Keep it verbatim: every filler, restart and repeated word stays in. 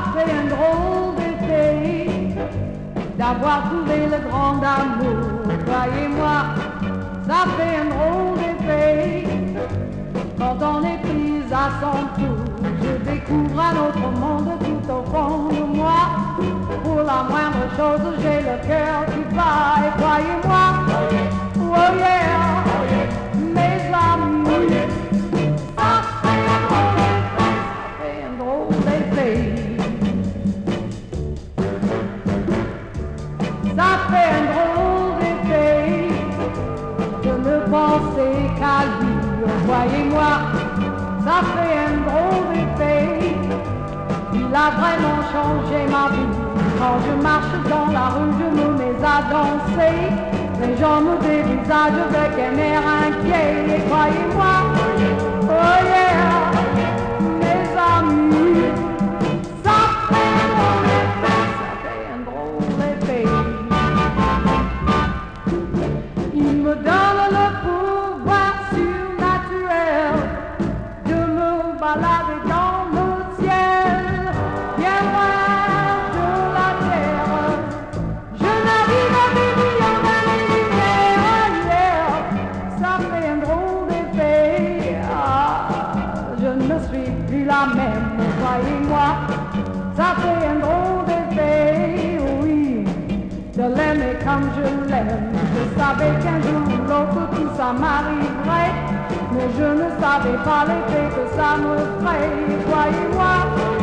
fait un drôle d'effet d'avoir trouvé le grand amour. Croyez-moi, ça fait un drôle d'effet quand on est pris à son tour. Je découvre un autre monde tout au fond de moi. Pour la moindre chose, j'ai le cœur qui bat. Et croyez-moi, oh yeah, mes amis, ça fait un drôle d'effet. Ça fait un drôle d'effet de ne penser qu'à lui. Voyez-moi, ça fait un drôle d'effet. Il a vraiment changé ma vie. Quand je marche dans la rue, je me mets à danser. Les gens me dévisagent avec un air inquiet. Et croyez-moi, oh yeah, mes amis, ça fait un drôle d'effet. Ça fait un drôle d'effet. Il me donne le pouvoir surnaturel de me balader dans le ciel, bien loin de la terre. Je navigue à des millions d'années-lumière, ça fait un drôle d'effet. Ah, je ne suis plus la même, croyez-moi, ça fait un drôle d'effet, oui, de l'aimer comme je l'aime. Je savais qu'un jour ou l'autre tout ça m'arriverait, mais je ne savais pas l'effet que ça me ferait. Croyez-moi,